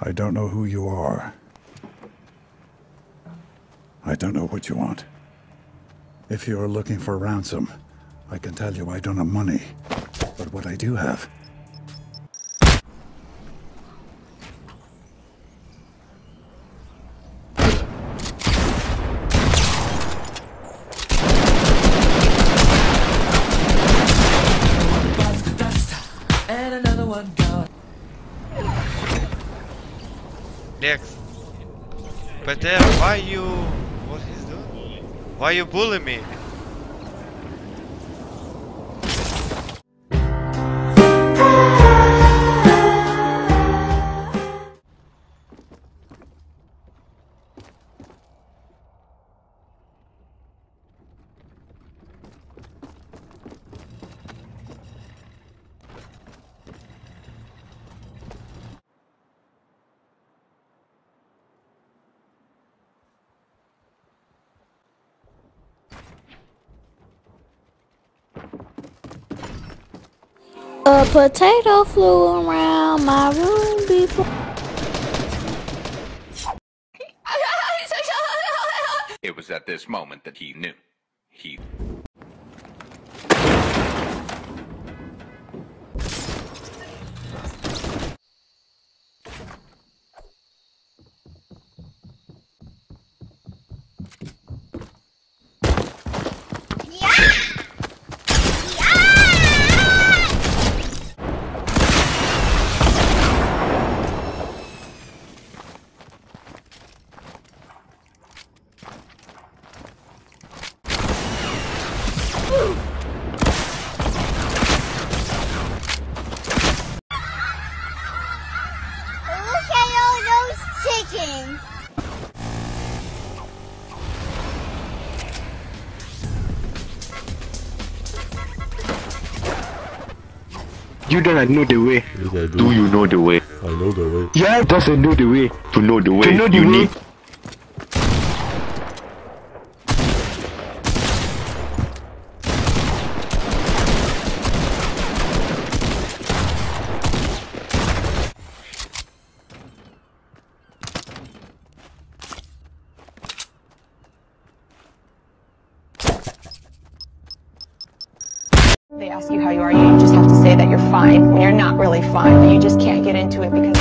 I don't know who you are. I don't know what you want. If you are looking for ransom, I can tell you I don't have money. But what I do have... And another one gone. Next. But why you... What he's doing? Why you bully me? A potato flew around my room before. It was at this moment that he knew. He... Look at all those chickens! You don't know the way. Yes, I do. Do you know the way? I know the way. Yeah, doesn't know the way. To know the way, To know the you way. need... They ask you how you are, you just have to say that you're fine when you're not really fine, but you just can't get into it because...